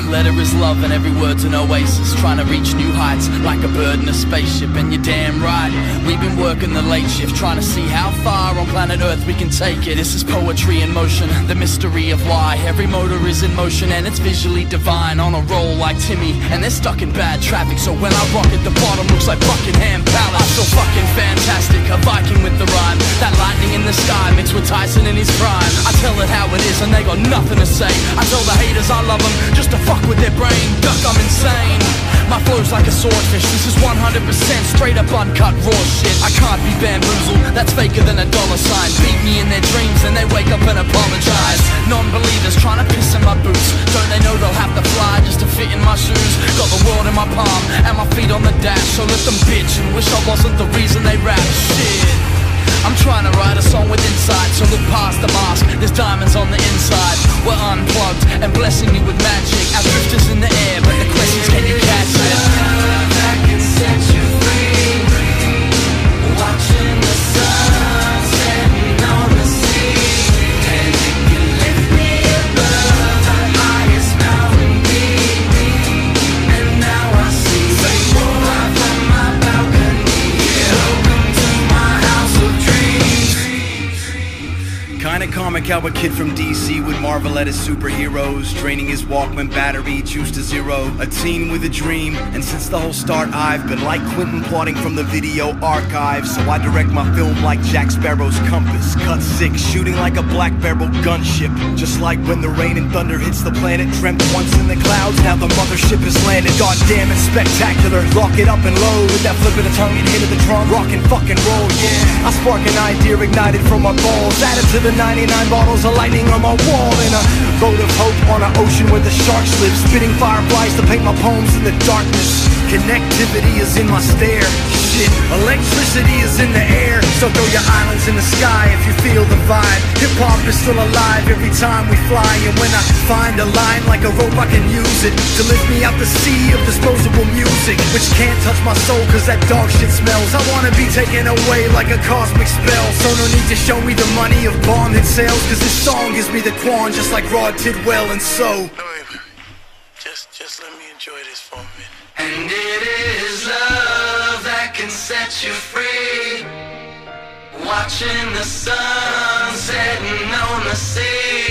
letter is love and every word's an oasis, trying to reach new heights like a bird in a spaceship. And you're damn right, we've been working the late shift, trying to see how far on planet Earth we can take it. This is poetry in motion, the mystery of why every motor is in motion and it's visually divine. On a roll like Timmy, and they're stuck in bad traffic, so when I rock it, the bottom looks like Buckingham Palace. I feel fucking fantastic, a Viking with the rhyme, that lightning in the sky mixed with Tyson in his prime. I tell it how it is and they got nothing to say. I tell the haters I love them just to fuck with their brain. Duck, I'm insane. My flow's like a swordfish. This is 100% straight up uncut raw shit. I can't be bamboozled, that's faker than a dollar sign. Beat me in their dreams and they wake up and apologize. Non-believers trying to piss in my boots. Don't they know they'll have to fly just to fit in my shoes? Got the world in my palm and my feet on the dash, so let them bitch and wish I wasn't the reason they rap. Shit, I'm trying to write a song with insight, so look past the mask, there's diamonds on the inside. We're unplugged and blessing you with magic. Our drifters in the air, but the question's can you catch it? Love that can set you free, watching the sun setting on the sea, and it can lift me above the highest mountain peak. And now I see life from my balcony. Welcome to my house of dreams. Kinda comic how a kid from DC would marvel at his superheroes, draining his Walkman battery, juice to zero. A teen with a dream, and since the whole start I've been like Quentin plotting from the video archive. So I direct my film like Jack Sparrow's compass, cut six, shooting like a black barrel gunship. Just like when the rain and thunder hits the planet, dreamt once in the clouds, now the mothership has landed. God damn it, spectacular, lock it up and load, with that flip of the tongue and hit of the drum, rock and fucking roll, yeah. I spark an idea ignited from my balls, added to the 99 bottles of lightning on my wall, in a boat of hope on an ocean where the sharks live, spitting fireflies to paint my poems in the darkness. Connectivity is in my stare, shit, electricity is in the air. So throw your islands in the sky if you feel the vibe. Hip-hop is still alive every time we fly, and when I find a line like a rope I can use it to lift me out the sea of disposable music, which can't touch my soul cause that dog shit smells. I wanna be taken away like a cosmic spell, so no need to show me the money of bomb hit sales, cause this song gives me the quan just like Rod Tidwell. And so just let me enjoy this for a minute. And it is love that can set you free, watching the sun setting on the sea.